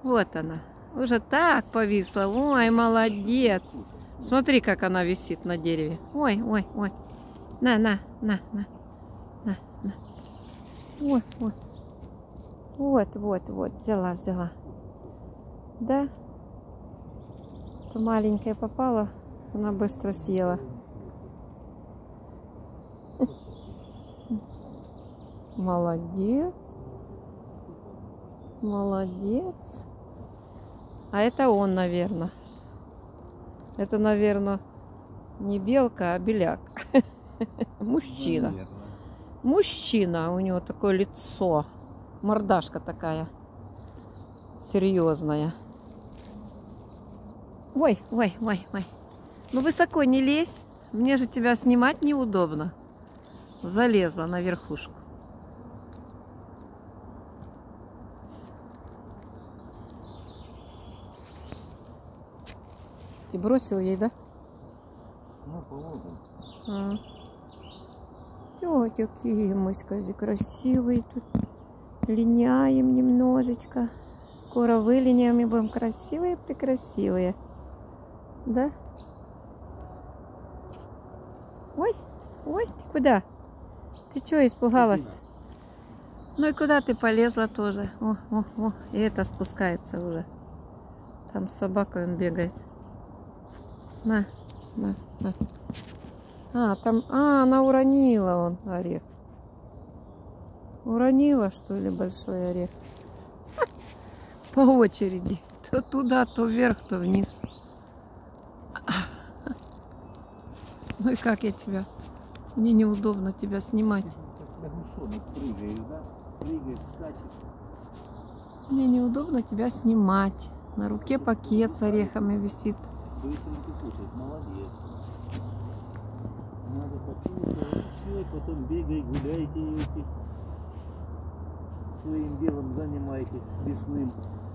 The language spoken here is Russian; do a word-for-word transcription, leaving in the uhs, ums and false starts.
Вот она. Уже так повисла. Ой, молодец. Смотри, как она висит на дереве. Ой, ой, ой. На, на, на, на. На, на. Ой, ой. Вот, вот, вот. Взяла, взяла. Да? То маленькая попала, она быстро съела. Молодец. Молодец. А это он, наверное. Это, наверное, не белка, а беляк. Мужчина. Мужчина. У него такое лицо. Мордашка такая. Серьезная. Ой, ой, ой, ой. Ну высоко не лезь. Мне же тебя снимать неудобно. Залезла на верхушку. Ты бросил ей, да? Ну, положим. А. Ой, какие мы, скажи, красивые тут. Линяем немножечко. Скоро вылиняем и будем красивые-прекрасивые. Да? Ой, ой, ты куда? Ты что, испугалась-то? Ну и куда ты полезла тоже? О, о, о, и это спускается уже. Там с собакой он бегает. На, на, на. А, там, а, она уронила он орех. Уронила, что ли, большой орех? По очереди. То туда, то вверх, то вниз. Ну и как я тебя? Мне неудобно тебя снимать. Мне неудобно тебя снимать. На руке пакет с орехами висит. Быстренько кушать, молодец. Надо покушать, потом бегай, гуляйте, своим делом занимайтесь лесным.